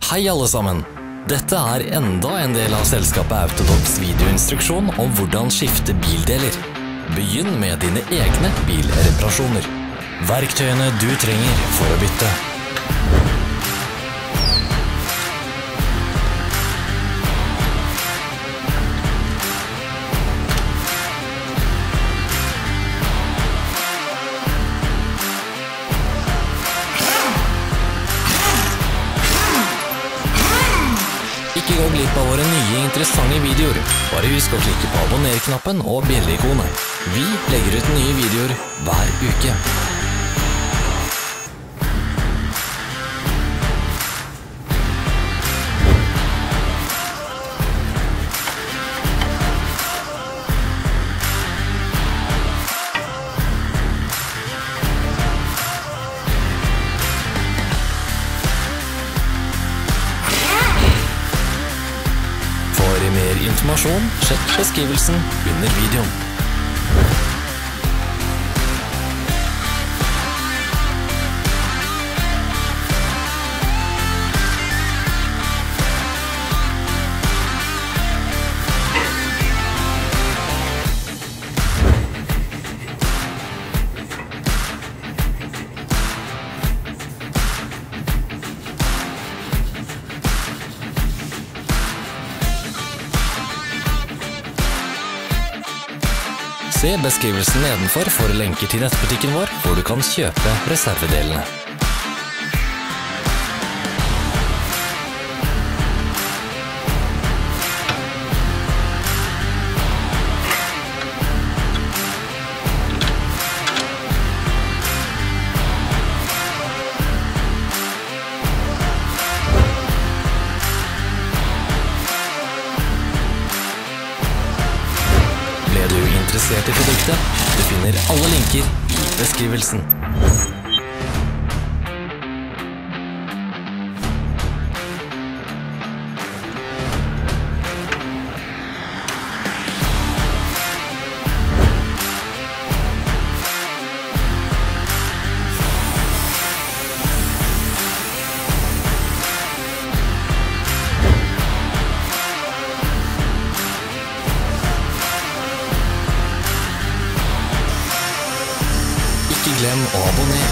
Hei alle sammen! Dette er enda en del av selskapet Autodocs videoinstruksjon om hvordan skifte bildeler. Begynn med dine egne bilreparasjoner. Verktøyene du trenger for å bytte. Ikke gå glipp av våre nye interessante videoer. Bare husk å klikke på abonner-knappen og bjelle-ikonet. Vi legger ut nye videoer hver uke. For mer informasjon, sjekk beskrivelsen under videoen. Se beskrivelsen nedenfor for lenker til nettbutikken vår, hvor du kan kjøpe reservedelene. Ble du interessert i produktet? Du finner alle linker i beskrivelsen. Ikke glem å abonnere.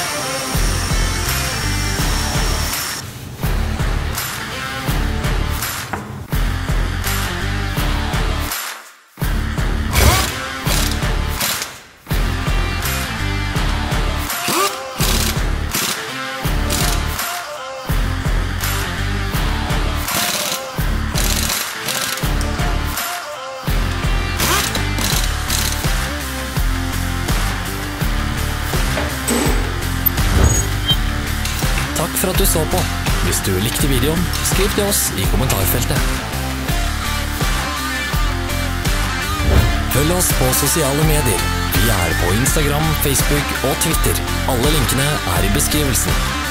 Takk for at du så på. Hvis du likte videoen, skriv til oss i kommentarfeltet. Følg oss på sosiale medier. Vi er på Instagram, Facebook og Twitter. Alle linkene er i beskrivelsen.